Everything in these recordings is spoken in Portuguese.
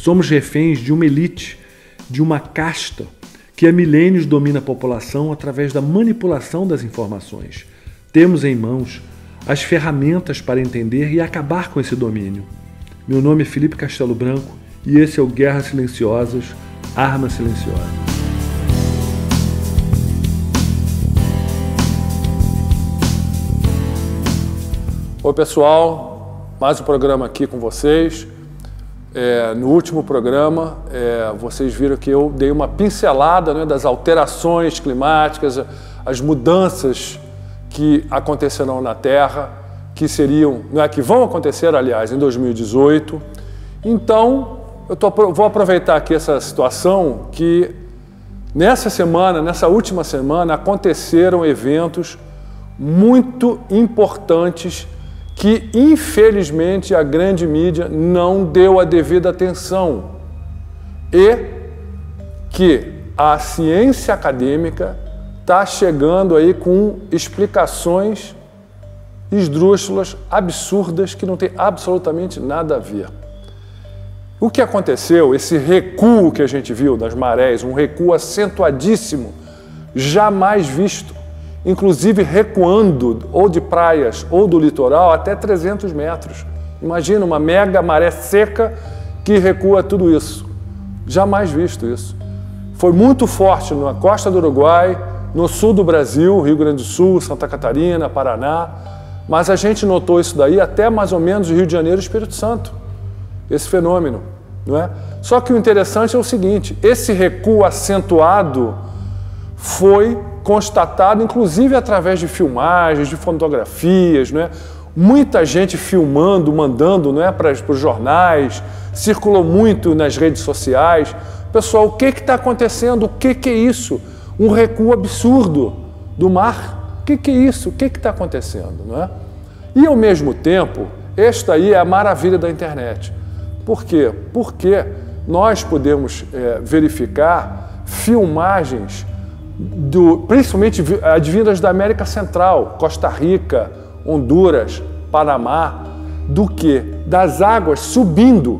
Somos reféns de uma elite, de uma casta que há milênios domina a população através da manipulação das informações. Temos em mãos as ferramentas para entender e acabar com esse domínio. Meu nome é Felipe Castelo Branco e esse é o Guerras Silenciosas, Arma Silenciosa. Oi pessoal, mais um programa aqui com vocês. No último programa, vocês viram que eu dei uma pincelada, né, das alterações climáticas, as mudanças que acontecerão na Terra, que seriam, que vão acontecer, aliás, em 2018. Então, vou aproveitar aqui essa situação que nessa última semana, aconteceram eventos muito importantes que, infelizmente, a grande mídia não deu a devida atenção e que a ciência acadêmica está chegando aí com explicações esdrúxulas, absurdas, que não tem absolutamente nada a ver. O que aconteceu, esse recuo que a gente viu das marés, um recuo acentuadíssimo, jamais visto, inclusive recuando ou de praias ou do litoral até 300 metros. Imagina uma mega maré seca que recua tudo isso. Jamais visto isso. Foi muito forte na costa do Uruguai, no sul do Brasil, Rio Grande do Sul, Santa Catarina, Paraná, mas a gente notou isso daí até mais ou menos Rio de Janeiro e Espírito Santo, esse fenômeno, não é? Só que o interessante é o seguinte, esse recuo acentuado foi constatado, inclusive através de filmagens, de fotografias, não é? Muita gente filmando, mandando, não é, para os jornais, circulou muito nas redes sociais. Pessoal, o que está acontecendo? O que é isso? Um recuo absurdo do mar. O que é isso? O que está acontecendo? Não é? E, ao mesmo tempo, esta aí é a maravilha da internet. Por quê? Porque nós podemos verificar filmagens, principalmente advindas da América Central, Costa Rica, Honduras, Panamá, do que? Das águas subindo,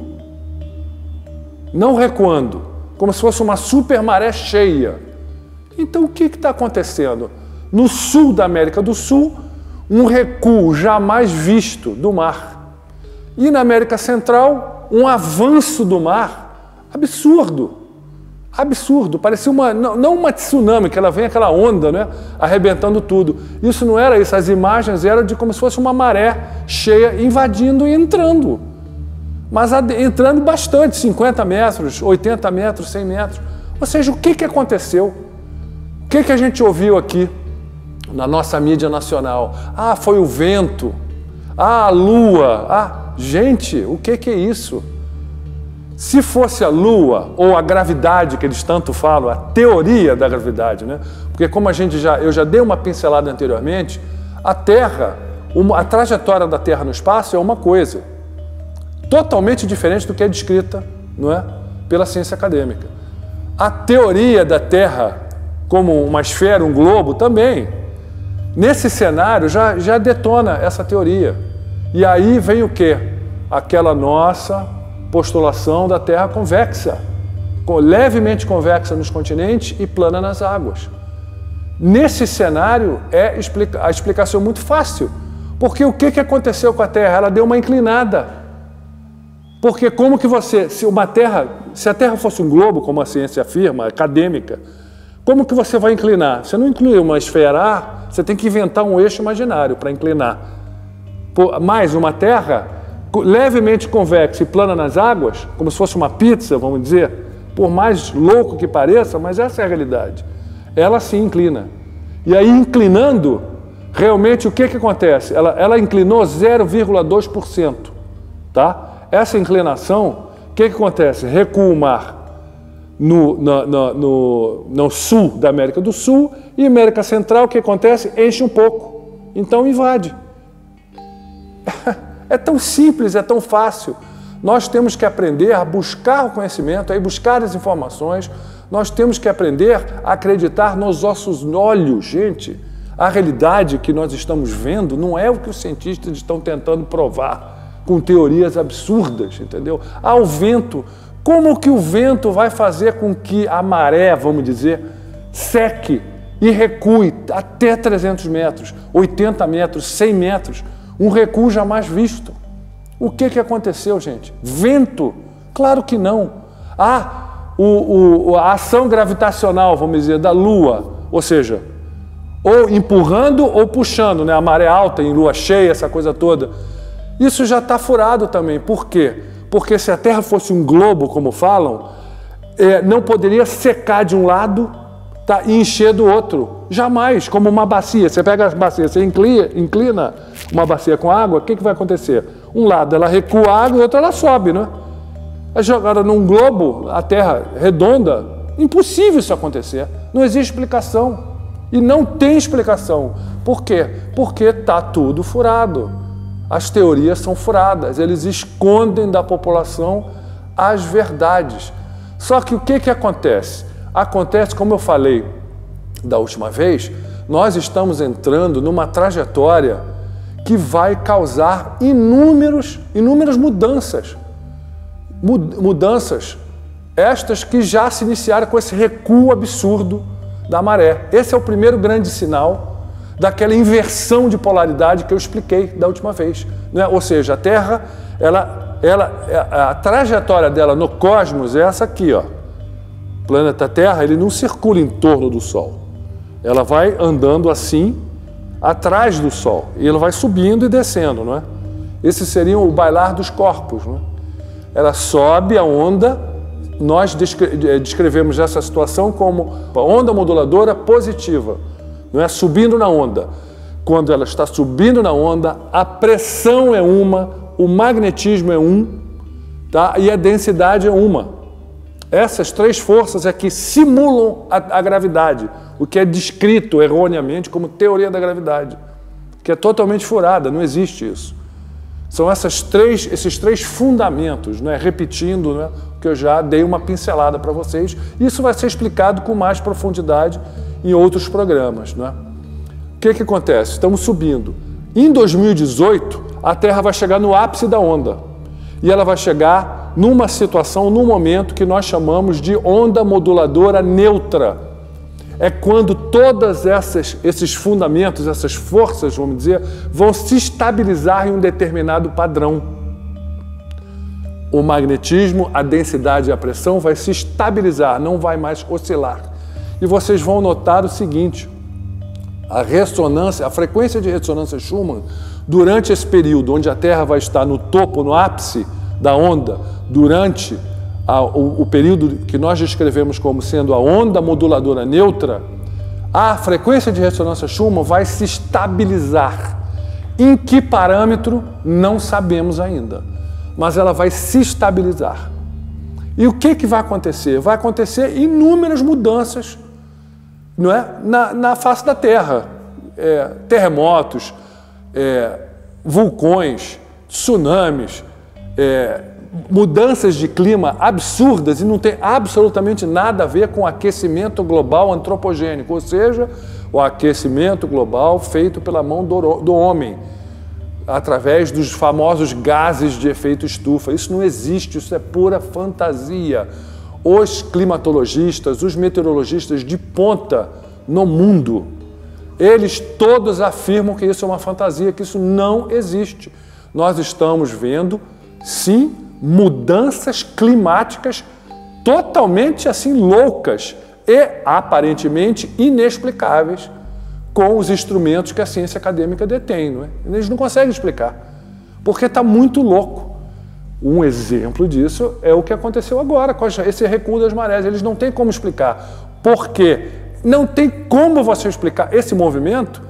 não recuando, como se fosse uma super maré cheia. Então o que está acontecendo? No sul da América do Sul, um recuo jamais visto do mar. E na América Central, um avanço do mar absurdo. Absurdo, parecia não uma tsunami, que ela vem aquela onda, né, arrebentando tudo. Isso não era isso, as imagens eram de como se fosse uma maré cheia invadindo e entrando. Mas entrando bastante, 50 metros, 80 metros, 100 metros. Ou seja, o que aconteceu? O que a gente ouviu aqui na nossa mídia nacional? Ah, foi o vento. Ah, a lua. Ah, gente, o que é isso? Se fosse a Lua ou a gravidade, que eles tanto falam, a teoria da gravidade, né? Porque como eu já dei uma pincelada anteriormente, a Terra, a trajetória da Terra no espaço é uma coisa totalmente diferente do que é descrita, não é, pela ciência acadêmica. A teoria da Terra como uma esfera, um globo, também. Nesse cenário já detona essa teoria. E aí vem o quê? Aquela nossa postulação da Terra convexa, levemente convexa nos continentes e plana nas águas. Nesse cenário a explicação é muito fácil, porque o que aconteceu com a Terra? Ela deu uma inclinada. Porque como que se a Terra fosse um globo, como a ciência afirma, acadêmica, como que você vai inclinar? Você não inclui uma esfera, você tem que inventar um eixo imaginário para inclinar. Mais uma Terra levemente convexa e plana nas águas, como se fosse uma pizza, vamos dizer, por mais louco que pareça, mas essa é a realidade. Ela se inclina. E aí, inclinando, realmente o que acontece? Ela inclinou 0,2%. Tá? Essa inclinação, o que acontece? Recua o mar no sul da América do Sul e América Central, o que acontece? Enche um pouco. Então invade. É tão simples, é tão fácil. Nós temos que aprender a buscar o conhecimento, a buscar as informações. Nós temos que aprender a acreditar nos nossos olhos, gente. A realidade que nós estamos vendo não é o que os cientistas estão tentando provar com teorias absurdas, entendeu? Ah, o vento Como que o vento vai fazer com que a maré, vamos dizer, seque e recue até 300 metros, 80 metros, 100 metros? Um recuo jamais visto. O que aconteceu, gente? Vento? Claro que não. A ação gravitacional, vamos dizer, da Lua, ou seja, ou empurrando ou puxando, né? A maré alta em lua cheia, essa coisa toda. Isso já está furado também. Por quê? Porque se a Terra fosse um globo, como falam, não poderia secar de um lado, tá, e encher do outro. Jamais, como uma bacia. Você pega a bacia, você inclina uma bacia com água, o que vai acontecer? Um lado ela recua a água e o outro ela sobe, né? Agora, num globo, a Terra redonda, impossível isso acontecer. Não existe explicação. E não tem explicação. Por quê? Porque está tudo furado. As teorias são furadas, eles escondem da população as verdades. Só que o que acontece? Acontece, como eu falei da última vez, nós estamos entrando numa trajetória que vai causar inúmeras mudanças. Mudanças estas que já se iniciaram com esse recuo absurdo da maré. Esse é o primeiro grande sinal daquela inversão de polaridade que eu expliquei da última vez, né? Ou seja, a Terra, a trajetória dela no cosmos é essa aqui, ó. O planeta Terra, ele não circula em torno do Sol. Ela vai andando assim, atrás do Sol, e ela vai subindo e descendo, não é? Esse seria o bailar dos corpos, não é? Ela sobe a onda, nós descrevemos essa situação como onda moduladora positiva, não é? Subindo na onda. Quando ela está subindo na onda, a pressão é uma, o magnetismo é um, tá? E a densidade é uma. Essas três forças é que simulam a gravidade, o que é descrito erroneamente como teoria da gravidade, que é totalmente furada, não existe isso. São esses três fundamentos, né? Repetindo, né? Que eu já dei uma pincelada para vocês. Isso vai ser explicado com mais profundidade em outros programas, né? O que acontece? Estamos subindo. Em 2018, a Terra vai chegar no ápice da onda. E ela vai chegar numa situação, num momento que nós chamamos de onda moduladora neutra. É quando todos esses fundamentos, essas forças, vamos dizer, vão se estabilizar em um determinado padrão. O magnetismo, a densidade e a pressão vai se estabilizar, não vai mais oscilar. E vocês vão notar o seguinte, a frequência de ressonância Schumann, durante esse período onde a Terra vai estar no topo, no ápice da onda, durante o período que nós descrevemos como sendo a onda moduladora neutra, a frequência de ressonância Schumann vai se estabilizar. Em que parâmetro? Não sabemos ainda, mas ela vai se estabilizar. E o que vai acontecer? Vai acontecer inúmeras mudanças, não é? na face da Terra. Terremotos, vulcões, tsunamis, mudanças de clima absurdas e não tem absolutamente nada a ver com aquecimento global antropogênico, ou seja, o aquecimento global feito pela mão do homem, através dos famosos gases de efeito estufa. Isso não existe, isso é pura fantasia. Os climatologistas, os meteorologistas de ponta no mundo, eles todos afirmam que isso é uma fantasia, que isso não existe. Nós estamos vendo, sim, mudanças climáticas totalmente assim loucas e aparentemente inexplicáveis com os instrumentos que a ciência acadêmica detém, não é? Eles não conseguem explicar, porque está muito louco. Um exemplo disso é o que aconteceu agora com esse recuo das marés. Eles não têm como explicar. Por quê? Não tem como você explicar esse movimento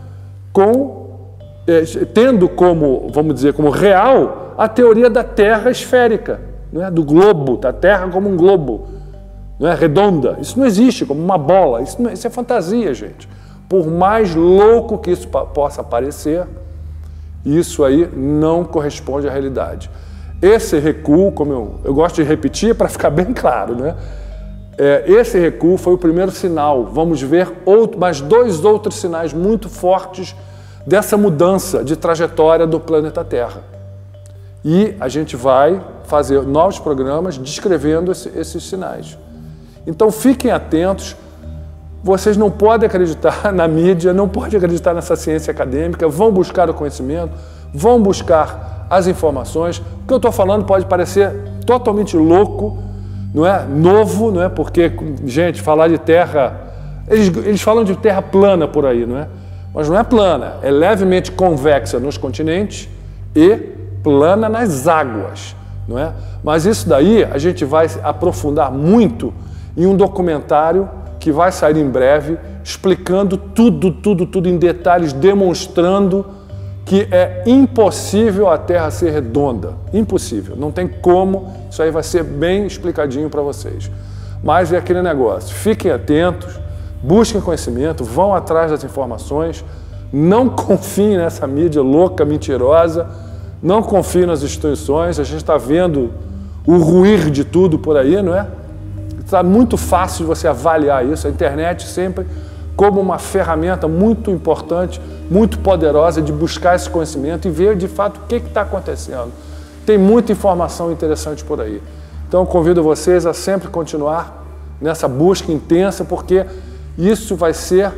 tendo como, vamos dizer, como real a teoria da Terra esférica, não é? Do globo, da Terra como um globo, não é? Redonda. Isso não existe, como uma bola. Isso é fantasia, gente. Por mais louco que isso possa parecer, isso aí não corresponde à realidade. Esse recuo, como eu gosto de repetir para ficar bem claro, né? Esse recuo foi o primeiro sinal. Vamos ver mais dois outros sinais muito fortes dessa mudança de trajetória do planeta Terra. E a gente vai fazer novos programas descrevendo esses sinais. Então fiquem atentos, vocês não podem acreditar na mídia, não podem acreditar nessa ciência acadêmica, vão buscar o conhecimento, vão buscar as informações. O que eu estou falando pode parecer totalmente louco, não é? Novo, não é? Porque, gente, falar de terra... Eles falam de terra plana por aí, não é? Mas não é plana, é levemente convexa nos continentes e plana nas águas, não é? Mas isso daí a gente vai aprofundar muito em um documentário que vai sair em breve, explicando tudo em detalhes, demonstrando que é impossível a Terra ser redonda. Impossível, não tem como, isso aí vai ser bem explicadinho para vocês. Mas é aquele negócio, fiquem atentos, busquem conhecimento, vão atrás das informações, não confiem nessa mídia louca, mentirosa, não confiem nas instituições, a gente está vendo o ruir de tudo por aí, não é? Está muito fácil de você avaliar isso, a internet sempre como uma ferramenta muito importante, muito poderosa de buscar esse conhecimento e ver de fato o que está acontecendo. Tem muita informação interessante por aí. Então eu convido vocês a sempre continuar nessa busca intensa, porque isso vai ser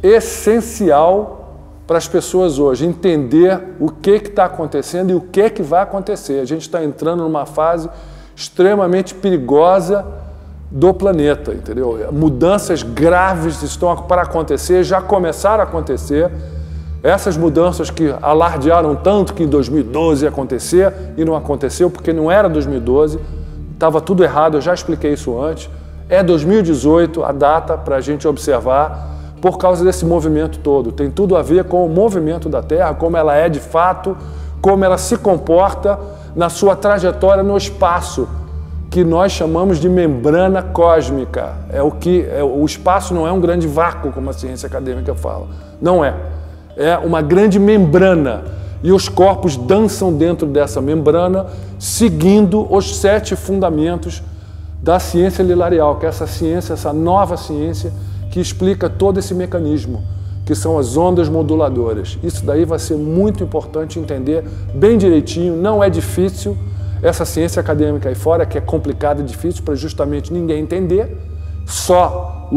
essencial para as pessoas hoje, entender o que está acontecendo e o que vai acontecer. A gente está entrando numa fase extremamente perigosa do planeta, entendeu? Mudanças graves estão para acontecer, já começaram a acontecer. Essas mudanças que alardearam tanto que em 2012 ia acontecer e não aconteceu porque não era 2012, estava tudo errado, eu já expliquei isso antes. É 2018 a data para a gente observar por causa desse movimento todo. Tem tudo a ver com o movimento da Terra, como ela é de fato, como ela se comporta na sua trajetória no espaço, que nós chamamos de membrana cósmica. O espaço não é um grande vácuo, como a ciência acadêmica fala. Não é. É uma grande membrana. E os corpos dançam dentro dessa membrana, seguindo os 7 fundamentos da ciência lilarial, que é essa ciência, essa nova ciência que explica todo esse mecanismo, que são as ondas moduladoras. Isso daí vai ser muito importante entender bem direitinho, não é difícil. Essa ciência acadêmica aí fora, que é complicada e difícil para justamente ninguém entender, só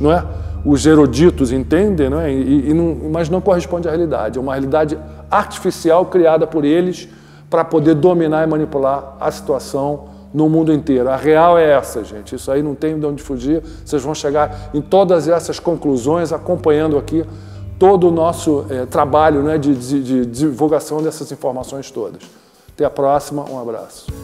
os eruditos entendem, não é? Mas não corresponde à realidade. É uma realidade artificial criada por eles para poder dominar e manipular a situação no mundo inteiro. A real é essa, gente. Isso aí não tem de onde fugir. Vocês vão chegar em todas essas conclusões acompanhando aqui todo o nosso trabalho, né, de divulgação dessas informações todas. Até a próxima, um abraço.